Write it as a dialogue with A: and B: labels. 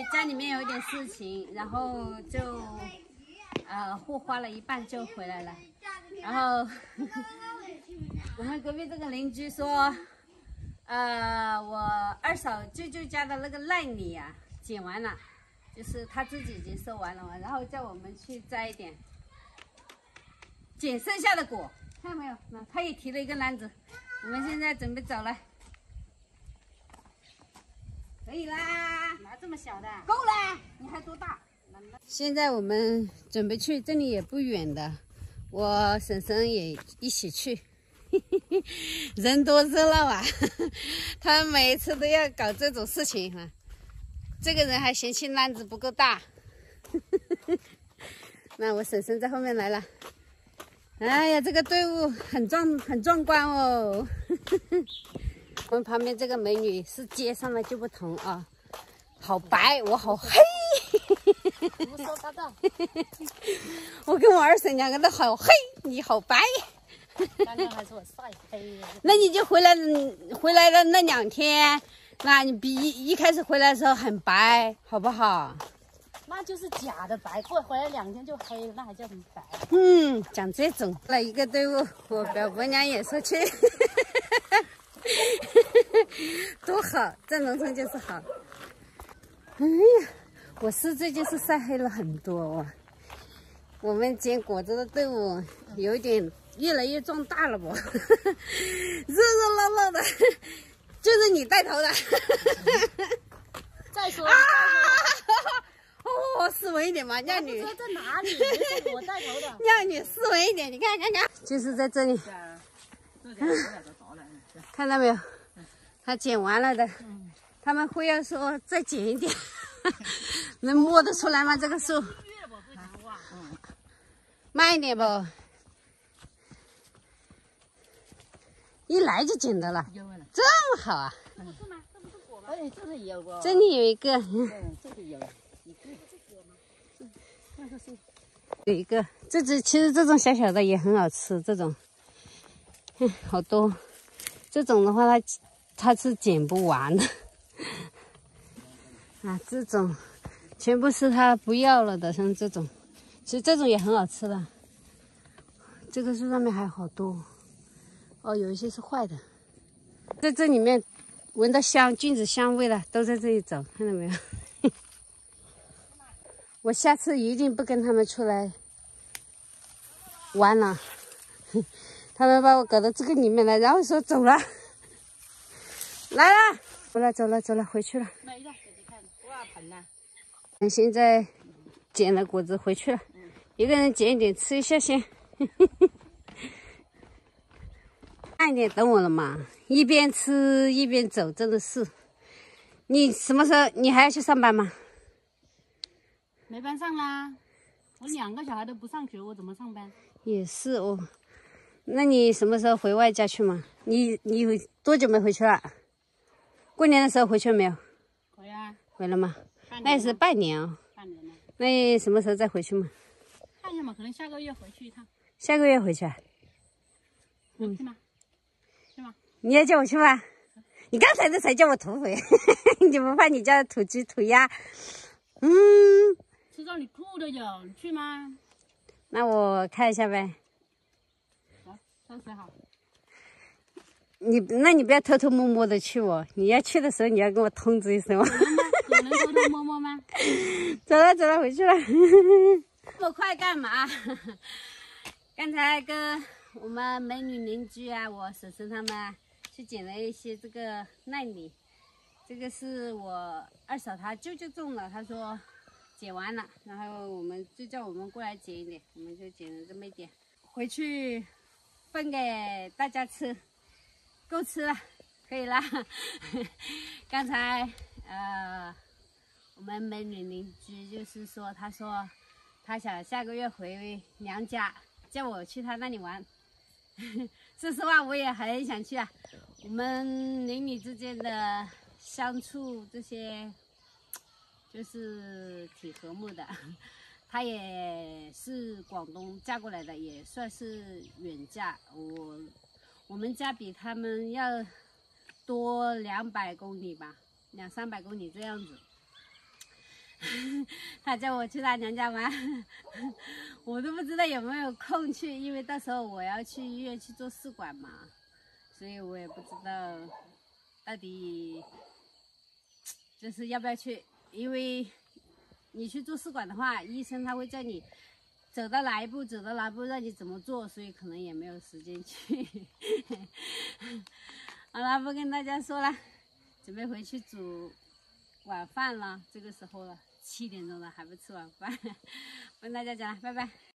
A: 家里面有一点事情，然后就货花了一半就回来了。然后我们隔壁这个邻居说，我二嫂舅舅家的那个烂米呀，捡完了，就是他自己已经收完了嘛，然后叫我们去摘一点，捡剩下的果，看到没有？那他也提了一个篮子，我们现在准备走了。可以啦，
B: 拿这么小的，
A: 够了，你还多大？现在我们准备去，这里也不远的，我婶婶也一起去，人多热闹啊！他们每次都要搞这种事情啊。这个人还嫌弃篮子不够大，那我婶婶在后面来了。哎呀，这个队伍很壮观哦。我们旁边这个美女是街上的就不同啊，好白，我好黑。
B: 不说他的，
A: 我跟我二婶两个都好黑，你好白。
B: 刚刚还是我晒黑了。
A: 那你就回来了那2天，那你比一开始回来的时候很白，好不好？
B: 那就是假的白，回来2天就黑了，那还叫什么白？
A: 讲这种了一个队伍，我表伯娘也说去。多好，在农村就是好。哎呀，我是最近是晒黑了很多哦。我们捡果子的队伍有点越来越壮大了不？热闹闹的，就是你带头的。
B: 再说
A: 哦，斯文一点嘛，靓女。
B: 在哪里？是我带头的。
A: 靓女斯文一点，你看，就是在这里。看到没有？他捡完了的，他们会要说再捡一点，能摸得出来吗？这个树？慢一点吧，一来就捡到了，这么好啊！
B: 哎，这里有个，
A: 这里有一个，
B: 这里有
A: 有一个，其实这种小小的也很好吃，这种，好多，这种的话它是捡不完的，啊，这种全部是他不要了的，像这种，其实这种也很好吃的。这个树上面还有好多，哦，有一些是坏的，在这里面闻到菌子香味了，都在这里走，看到没有？我下次一定不跟他们出来玩了，他们把我搞到这个里面来，然后说走了，来了，走了，回去了。
B: 没了，自己看，哇，盆呐。
A: 现在捡了果子回去了，一个人捡一点吃一下先。慢一点，等我了嘛，一边吃一边走，真的是。你什么时候？你还要去上班吗？
B: 没班上啦，我2个小孩都不上学，我怎么上班？
A: 也是哦。那你什么时候回外家去嘛？你多久没回去了？过年的时候回去没有？
B: 回啊。
A: 回了吗？那也是半年哦。
B: 半年了。
A: 那你什么时候再回去嘛？
B: 看一下嘛，可能下个月回去一趟。
A: 下个月回去啊？
B: 去吗？去吗？
A: 你要叫我去吗？你刚才才叫我土匪，你不怕你家的土鸡土鸭？
B: 吃到你吐的有，你去吗？
A: 那我看一下呗。
B: 好，收拾好。
A: 那你不要偷偷摸摸的去哦，你要去的时候你要跟我通知一声哦。
B: 有人偷偷摸摸吗？
A: 走了，回去了。这么快干嘛？刚才跟我们美女邻居啊，我婶婶他们啊，去捡了一些这个烂米。这个是我二嫂她舅舅种的，她说捡完了，然后就叫我们过来捡一点，我们就捡了这么一点，回去分给大家吃，够吃了，可以啦。刚才我们美女邻居就是说，她说她想下个月回娘家，叫我去她那里玩。说实话，我也很想去啊。我们邻里之间的相处，这些就是挺和睦的。她也是广东嫁过来的，也算是远嫁。我们家比他们要多200公里吧，200-300公里这样子。 他叫我去他娘家玩，我都不知道有没有空去，因为到时候我要去医院去做试管嘛，所以我也不知道到底就是要不要去，因为你去做试管的话，医生他会叫你走到哪一步，走到哪一步让你怎么做，所以可能也没有时间去。好了，不跟大家说了，准备回去煮晚饭了，这个时候了，7点钟了还不吃晚饭，不跟大家讲了，拜拜。